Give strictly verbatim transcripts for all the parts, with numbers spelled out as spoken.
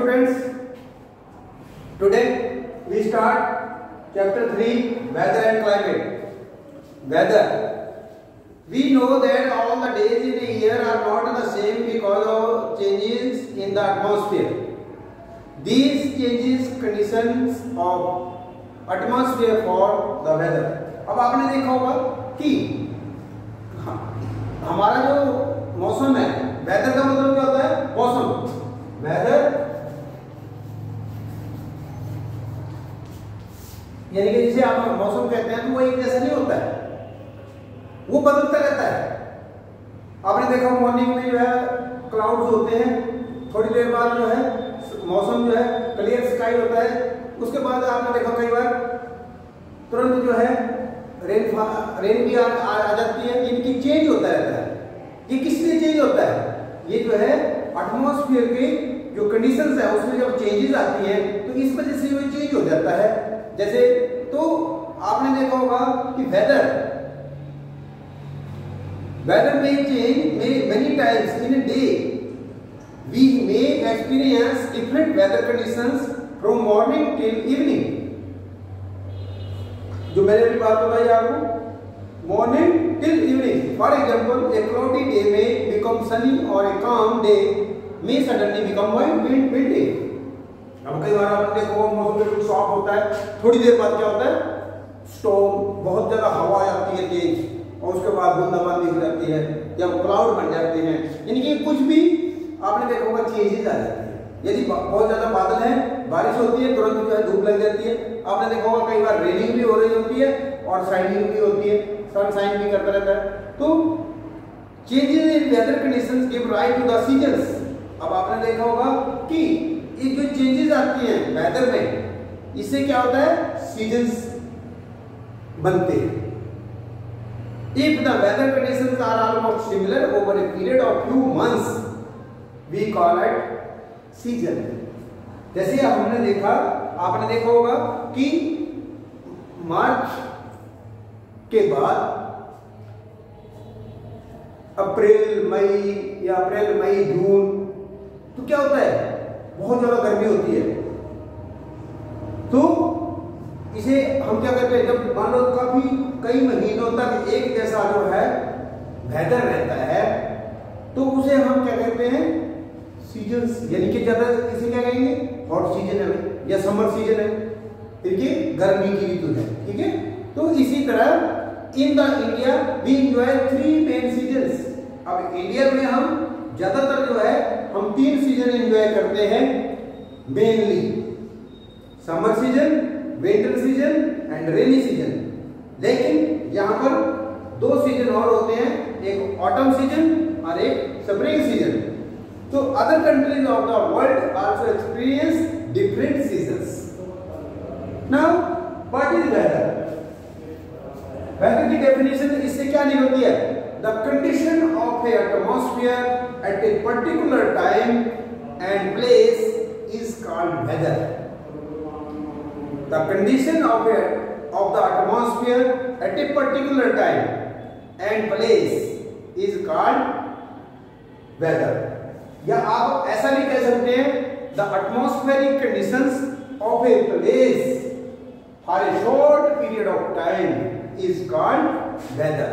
students, today we start chapter three, weather and climate. Weather. We know that all the days in a year are not the same because of changes in the atmosphere. These changes conditions of atmosphere for the weather. अब आपने देखा होगा कि हमारा जो मौसम है, weather का मतलब क्या होता है? मौसम. वेदर यानी कि जिसे आप मौसम कहते हैं तो वो एक जैसा नहीं होता है, वो बदलता रहता है. आपने देखा मॉर्निंग में जो है क्लाउड्स होते हैं, थोड़ी देर बाद जो है मौसम जो है क्लियर स्काई होता है, उसके बाद आपने देखा कई बार तुरंत जो है रेन रेन भी आ, आ, आ जाती है. इनकी चेंज होता रहता है. ये किस लिए चेंज होता है? ये जो है एटमॉस्फेयर के जो कंडीशंस है उसमें जब चेंजेस आती हैं तो इस वजह से वो चेंज हो जाता है. जैसे तो आपने देखा होगा कि वेदर वेदर में चेंज में many times in a day we may experience different weather conditions from morning till evening. जो मैंने अभी बात बताई आपको, morning till evening. For example, a cloudy day may become sunny और ए काम डे में सडनली बिकम वाइट विंडी. अब कई बार आपने देखो मौसम बिल्कुल सॉफ्ट होता है, थोड़ी देर बाद क्या होता है? स्टॉर्म, बहुत ज्यादा हवा आती है तेज, और उसके बाद बूंदाबांदी हो जाती है या क्लाउड बन जाते हैं. यानी कि कुछ भी आपने देखा होगा चेंजेस आ जाती है. यदि बहुत ज्यादा बादल है, बारिश होती है, तुरंत जो है धूप लग जाती है. आपने देखा होगा कई बार रेनिंग भी हो रही होती है और शाइनिंग भी होती है, सन शाइन भी करता रहता है. तो changes in weather conditions give rise to the seasons. अब आपने देखा होगा कि ये जो चेंजेस आती हैं वेदर में, इससे क्या होता है? सीजन्स बनते हैं. If the weather conditions are almost similar over a period of few months, we call it season. जैसे हमने देखा, आपने देखा होगा कि मार्च के बाद अप्रैल मई या अप्रैल मई जून तो क्या होता है? बहुत ज्यादा गर्मी होती है. तो इसे हम क्या कहते हैं? जब मान लो काफी कई महीनों तक एक जैसा जो है वेदर रहता है तो उसे हम क्या कहते हैं? सीजन्स. यानी कि ज्यादा इसे क्या कहेंगे? हॉट सीजन है या समर सीजन है, देखिए गर्मी की ऋतु है. ठीक है. तो इसी तरह in the India we enjoy three main seasons. अब इंडिया में हम ज्यादातर जो है हम तीन सीजन एंजॉय करते हैं mainly: summer season, winter season and rainy season. लेकिन यहाँ पर दो सीजन और होते हैं, एक ऑटम सीजन और एक स्प्रिंग सीजन. तो other countries of the world also experience different seasons. Now what is weather? Weather की डेफिनेशन इससे क्या निकलती है? The condition of a atmosphere at a particular time and place is called weather. The condition of a, of the atmosphere at a particular time and place is called weather. या आप ऐसा भी कह सकते हैं, the atmospheric conditions of a place for a short period of time is called weather.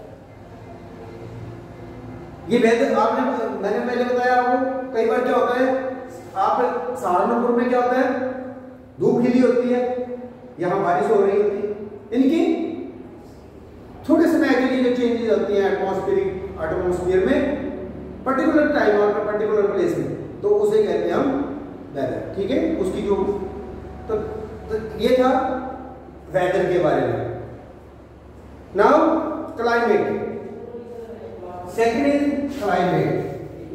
ये weather आपने मैंने पहले बताया आपको, कई बार क्या होता है, आप सहारनपुर में क्या होता है? धूप खिली होती है, यहां बारिश हो रही होती है. इनकी थोड़े समय के लिए जो चेंजेस होती हैं एटमॉस्फेरिक एटमॉस्फेयर में पर्टिकुलर टाइम और पर्टिकुलर प्लेस में, तो उसे कहते हैं हम वेदर. ठीक है. उसकी जो तो, तो ये था वेदर के बारे में. Now climate. Second is climate.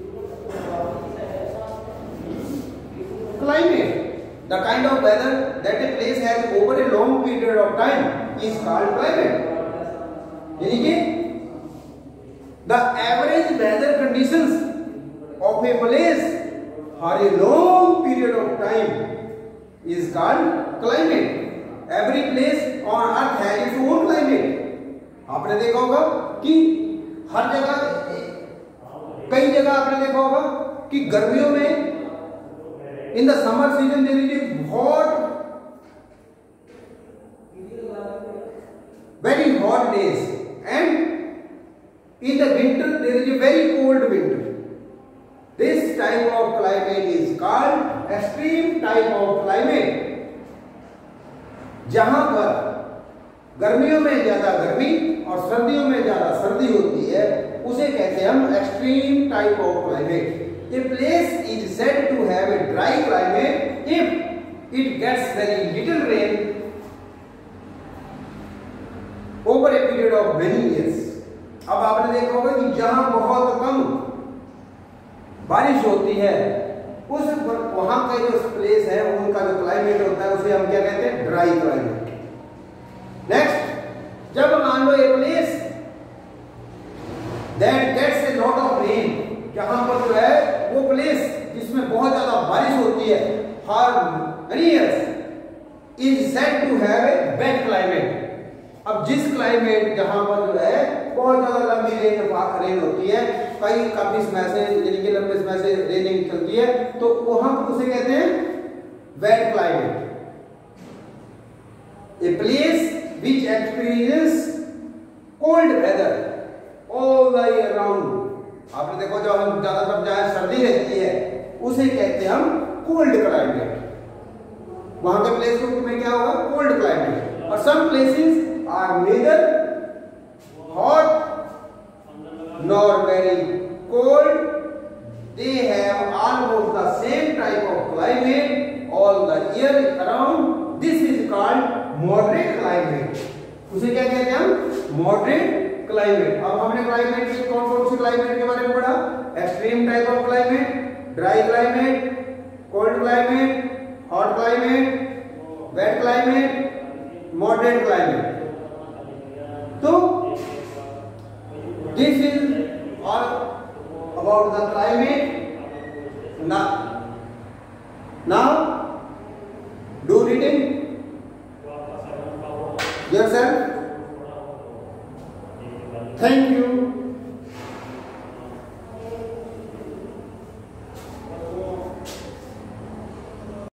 Climate, the kind of weather that a place has over a long period of time is called climate. यानी कि the average weather conditions of a place for a long period of time is called climate. Every place on earth has its own climate. आपने देखा होगा कि हर जगह, कई जगह आपने देखा होगा कि गर्मियों में In the summer season there is a hot, very hot days, and in the winter there is a very cold winter. This type of climate is called extreme type of climate. जहां पर गर्मियों में ज्यादा गर्मी और सर्दियों में ज्यादा सर्दी होती है, उसे कहते हैं हम extreme type of climate. A place is said to have a dry climate if it gets very little rain over a period of many years. अब आपने देखा होगा कि जहां बहुत कम बारिश होती है, उस वहां का जो प्लेस है उनका जो क्लाइमेट होता है उसे हम क्या कहते हैं? Dry climate. नेक्स्ट, जब मान लो a place that gets a lot of rain, जहां पर जो है वो प्लेस जिसमें बहुत ज्यादा बारिश होती है for many years, is said to have a wet climate. अब जिस क्लाइमेट जहां पर जो है बहुत ज्यादा लंबी रेन रेन होती है, कई काफी समय से यानी कि लंबे समय से रेनिंग चलती है, तो वहां पर उसे कहते हैं wet climate. A place which experiences cold weather all the year round. आपने देखो जब हम ज्यादातर जहां सर्दी रहती है उसे कहते हैं हम कोल्ड क्लाइमेट. वहां के प्लेस में क्या होगा? Cold climate. और some places are neither hot nor very cold. They have almost the same type of climate all the year around. This is called moderate climate. उसे क्या कहते हैं हम? Moderate climate. अब हमने क्लाइमेट के कौन कौन से क्लाइमेट के बारे में पढ़ा? Extreme type of climate, dry climate, cold climate, hot climate, wet climate, moderate climate. तो this is all about the climate. Now do reading yourself. Thank you.